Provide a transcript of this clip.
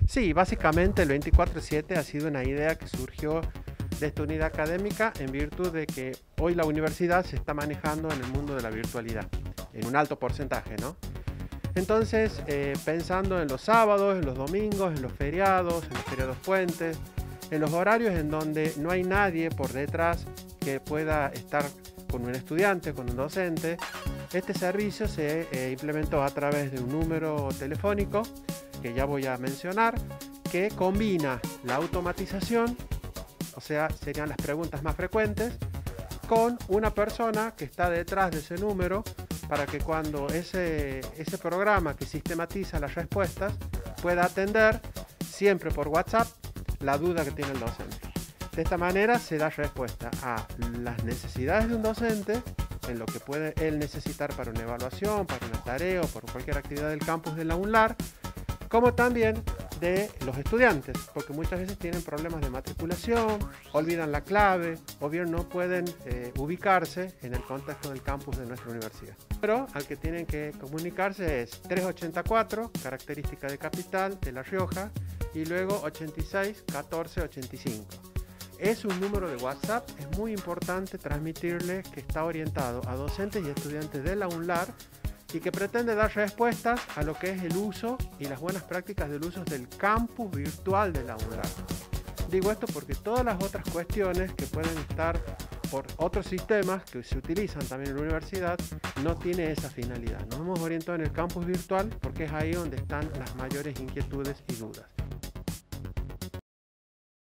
Sí, básicamente el 24/7 ha sido una idea que surgió de esta unidad académica en virtud de que hoy la universidad se está manejando en el mundo de la virtualidad, en un alto porcentaje, ¿no? Entonces, pensando en los sábados, en los domingos, en los feriados puentes, en los horarios en donde no hay nadie por detrás que pueda estar con un estudiante, con un docente, este servicio se implementó a través de un número telefónico que ya voy a mencionar, que combina la automatización, o sea, serían las preguntas más frecuentes, con una persona que está detrás de ese número para que cuando ese programa que sistematiza las respuestas pueda atender siempre por WhatsApp la duda que tiene el docente. De esta manera se da respuesta a las necesidades de un docente en lo que puede él necesitar para una evaluación, para una tarea o por cualquier actividad del campus de la UNLAR, como también de los estudiantes, porque muchas veces tienen problemas de matriculación, olvidan la clave o bien no pueden ubicarse en el contexto del campus de nuestra universidad. Pero al que tienen que comunicarse es 384, característica de capital de La Rioja, y luego 86 14 85. Es un número de WhatsApp, es muy importante transmitirles que está orientado a docentes y estudiantes de la UNLAR y que pretende dar respuestas a lo que es el uso y las buenas prácticas del uso del campus virtual de la UNLAR. Digo esto porque todas las otras cuestiones que pueden estar por otros sistemas que se utilizan también en la universidad no tiene esa finalidad. Nos hemos orientado en el campus virtual porque es ahí donde están las mayores inquietudes y dudas.